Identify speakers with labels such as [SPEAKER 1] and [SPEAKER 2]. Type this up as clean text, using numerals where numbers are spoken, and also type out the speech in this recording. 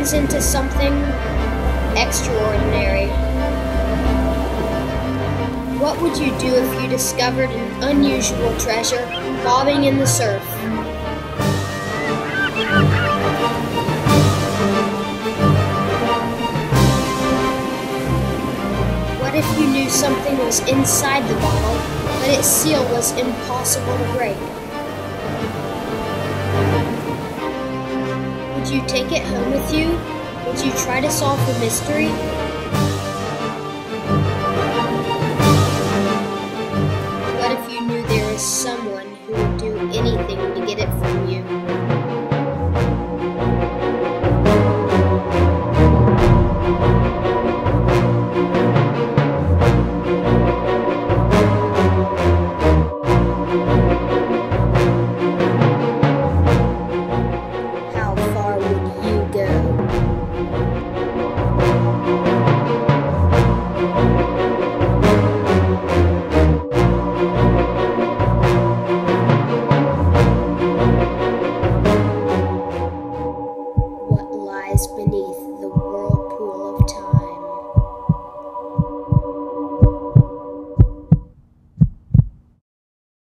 [SPEAKER 1] turns into something extraordinary. What would you do if you discovered an unusual treasure bobbing in the surf? What if you knew something was inside the bottle, but its seal was impossible to break? Would you take it home with you? Would you try to solve the mystery? What if you knew there was someone who would do anything to get it